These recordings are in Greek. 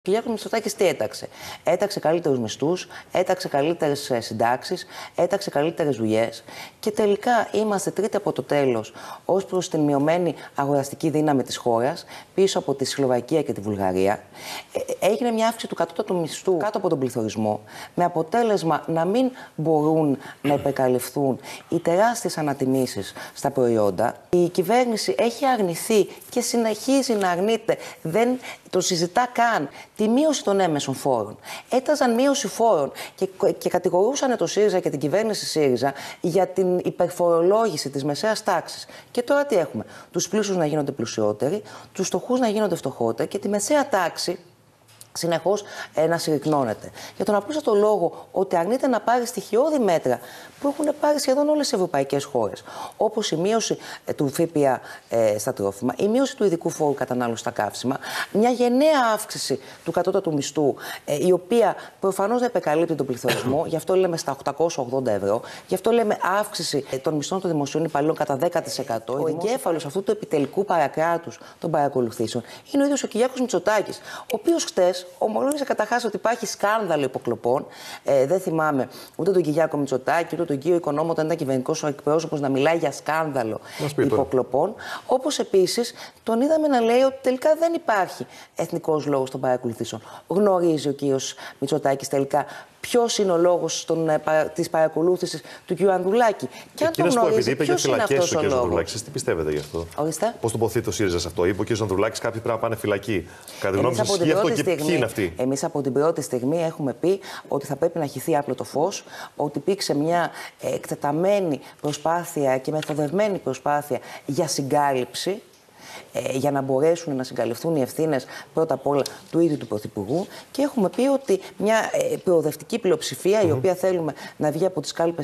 Ο Κυριάκος Μητσοτάκης τι έταξε? Έταξε καλύτερους μισθούς, έταξε καλύτερες συντάξεις, έταξε καλύτερες δουλειές και τελικά είμαστε τρίτη από το τέλος ως προς την μειωμένη αγοραστική δύναμη της χώρας, πίσω από τη Σλοβακία και τη Βουλγαρία. Έγινε μια αύξηση του κατώτατου μισθού κάτω από τον πληθωρισμό, με αποτέλεσμα να μην μπορούν να επεκαλυφθούν οι τεράστιες ανατιμήσεις στα προϊόντα. Η κυβέρνηση έχει αρνηθεί και συνεχίζει να αρνείται, δεν το συζητά καν, τη μείωση των έμεσων φόρων. Έταζαν μείωση φόρων και κατηγορούσαν το ΣΥΡΙΖΑ και την κυβέρνηση ΣΥΡΙΖΑ για την υπερφορολόγηση της μεσαίας τάξης. Και τώρα τι έχουμε? Τους πλούσιους να γίνονται πλουσιότεροι, τους φτωχούς να γίνονται φτωχότεροι και τη μεσαία τάξη συνεχώς να συρρυκνώνεται. Για τον απλούστατο λόγο ότι αρνείται να πάρει στοιχειώδη μέτρα που έχουν πάρει σχεδόν όλες οι ευρωπαϊκές χώρες. Όπως η μείωση του ΦΠΑ στα τρόφιμα, η μείωση του ειδικού φόρου κατανάλωσης στα καύσιμα, μια γενναία αύξηση του κατώτατου μισθού, η οποία προφανώς δεν επεκαλύπτει τον πληθωρισμό, γι' αυτό λέμε στα 880 ευρώ, γι' αυτό λέμε αύξηση των μισθών των δημοσίων υπαλλήλων κατά 10%. Ο εγκέφαλος αυτού του επιτελικού παρακράτους των παρακολουθήσεων είναι ο ίδιος ο Κυριάκος Μητσοτάκης, ο οποίος χτες ομολόγησε καταρχάς ότι υπάρχει σκάνδαλο υποκλοπών. Δεν θυμάμαι ούτε τον Κυριάκο Μητσοτάκη, ούτε τον κύριο Οικονόμο, όταν ήταν κυβερνητικός εκπρόσωπος, να μιλάει για σκάνδαλο υποκλοπών. Όπως επίσης τον είδαμε να λέει ότι τελικά δεν υπάρχει εθνικός λόγος των παρακολουθήσεων. Γνωρίζει ο κύριος Μητσοτάκης τελικά ποιος είναι ο λόγος της παρακολούθησης του κ. Ανδρουλάκη? Και αν το γνωρίζει, ποιος είναι αυτός ο λόγος? Εσείς τι πιστεύετε γι' αυτό? Ορίστε. Πώς τοποθετεί το ΣΥΡΙΖΑ σε αυτό? Είπε ο κ. Ανδρουλάκης κάποιοι πρέπει να πάνε φυλακή. Κατά τη γνώμη σας ισχύει αυτό και ποιοι είναι αυτοί? Εμείς από την πρώτη στιγμή έχουμε πει ότι θα πρέπει να χυθεί άπλωτο φως, ότι υπήρξε μια εκτεταμένη προσπάθεια και μεθοδευμένη προσπάθεια για συγκάλυψη, για να μπορέσουν να συγκαλυφθούν οι ευθύνες πρώτα απ' όλα του ίδιου του Πρωθυπουργού, και έχουμε πει ότι μια προοδευτική πλειοψηφία, η οποία θέλουμε να βγει από τις κάλπες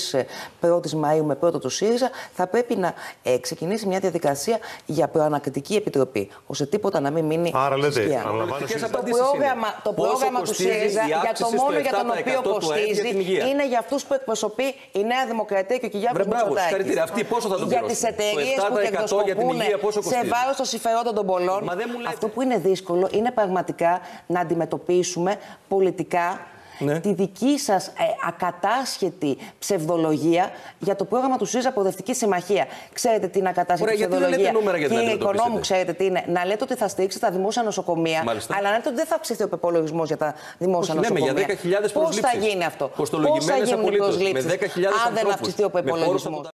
21η Μαΐου με πρώτο το ΣΥΡΙΖΑ, θα πρέπει να ξεκινήσει μια διαδικασία για προανακριτική επιτροπή, ώστε τίποτα να μην μείνει σκιά. Το πρόγραμμα του ΣΥΡΙΖΑ, για το μόνο για τον οποίο κοστίζει, είναι για αυτούς που εκπροσωπεί η Νέα Δημοκρατία και ο Κυριάκος Μητσοτάκης. Για τις εταιρείες που κερδοσκοπούν σε βάρος των συμφερόντων των πολλών. Αυτό που είναι δύσκολο είναι πραγματικά να αντιμετωπίσουμε πολιτικά τη δική σας ακατάσχετη ψευδολογία για το πρόγραμμα του ΣΥΡΙΖΑ Προοδευτική Συμμαχία. Ξέρετε τι είναι ακατάσχετη ψευδολογία? Κύριε Οικονόμου, ξέρετε τι είναι? Να λέτε ότι θα στηρίξετε τα δημόσια νοσοκομεία, αλλά να λέτε ότι δεν θα αυξηθεί ο προπολογισμός για τα δημόσια νοσοκομεία. Πώς θα γίνει αυτό? Πώς θα γίνουν οι προσλήψεις αν δεν αυξηθεί ο προπολογισμός?